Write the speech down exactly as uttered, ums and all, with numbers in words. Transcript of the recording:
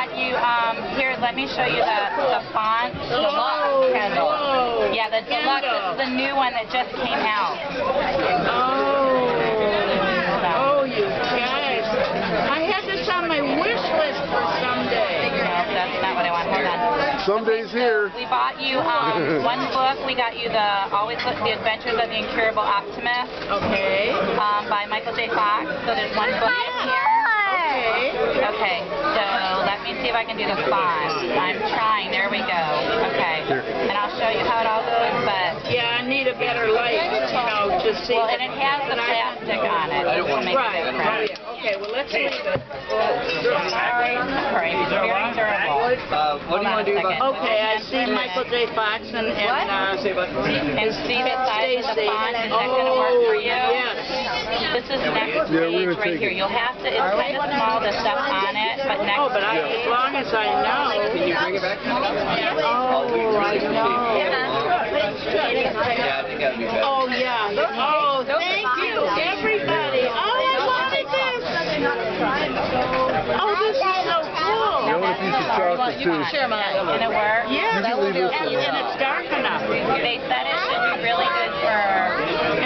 got you, um, here, let me show you the, the font. Oh, whoa. Yeah, the deluxe, this is the new one that just came out. Oh, oh, you guys. I had this on my wish list for someday. No, that's not what I want. Hold on. Someday's here. We bought you um, one book. We got you the Always Look the Adventures of the Incurable Optimist. Okay. Um, by Michael J. Fox. So there's one book in here. Okay. Okay, so let me see if I can do the font. I'm trying. There we go. Okay. And I'll show you how it all goes, but... Yeah, I need a better light, you know, to see. Well, and it has the plastic on it. Which will make Right. a difference. Yeah. Okay, well, let's leave it. Sorry. Sorry. It's very durable. Uh, what do you want to do about... Okay, I see Michael J. Fox and... and uh, And see the size of the font? Is that going to work for you? Yes. This is next Yeah, page we're gonna right take here. it. You'll have to, it's kind of small, the stuff on it, but next Oh, but I, as long as I know. Can you bring it back? Oh, I know. Yeah, I think that would be better. Oh, yeah. Oh, thank you, everybody. Oh, I wanted this. Oh, this is so cool. You want a piece of chocolate too? Sure, mine. Can it work? Yeah, You can leave this and, one. and it's dark enough. They said it should be really good for